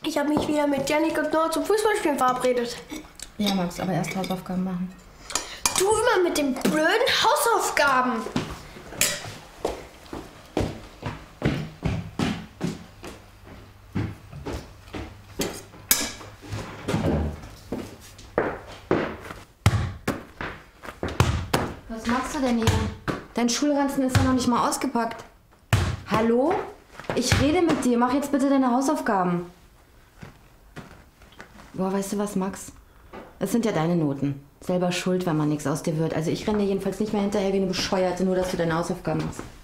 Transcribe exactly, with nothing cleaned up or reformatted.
Ich habe mich wieder mit Janik und Noah zum Fußballspielen verabredet. Ja, Max, aber erst Hausaufgaben machen. Du immer mit den blöden Hausaufgaben. Was machst du denn hier? Dein Schulranzen ist ja noch nicht mal ausgepackt. Hallo? Ich rede mit dir. Mach jetzt bitte deine Hausaufgaben. Boah, weißt du was, Max? Es sind ja deine Noten. Selber schuld, wenn man nichts aus dir wird. Also ich renne dir jedenfalls nicht mehr hinterher wie eine Bescheuerte, nur dass du deine Hausaufgaben machst.